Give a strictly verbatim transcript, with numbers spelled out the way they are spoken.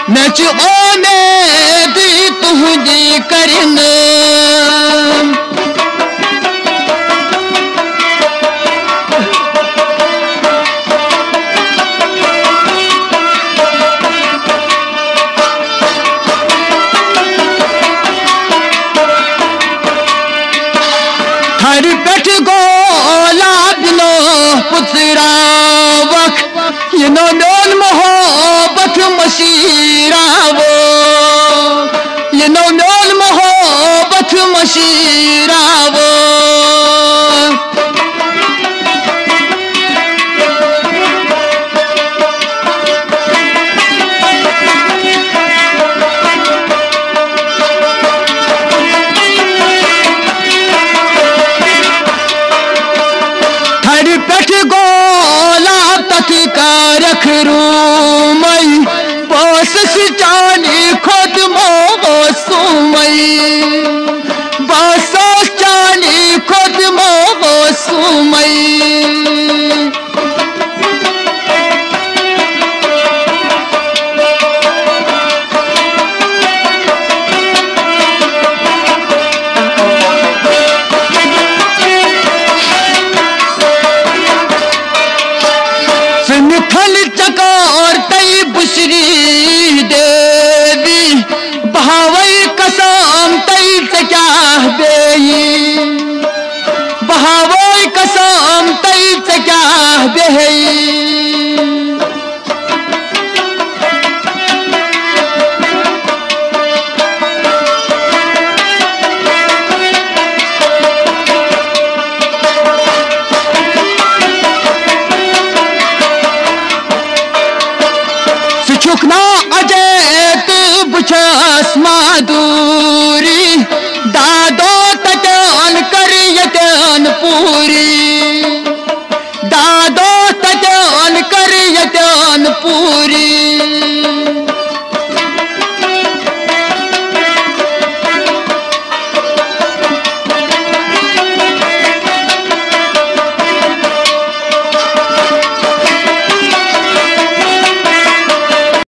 नच उम्मीद तुझी करन हर पेट गोला बिनो पुतरा वख ये नो नोन मोहब्बत मशीरा वो ये नो नोन मोहब्बत मशीरा वो पेट गोला तक का रख रूमई बस चानी खुद मो सुमई बस चानी खुद मो सुमई फल चकोर तई बुशरी देवी बहावई कसम तई से क्या बेई बहावई कसम तई से क्या बेई चुकना अजैत बुछस माधुरी दादो तटन करियतन पूरी दादो तटन करियतन पूरी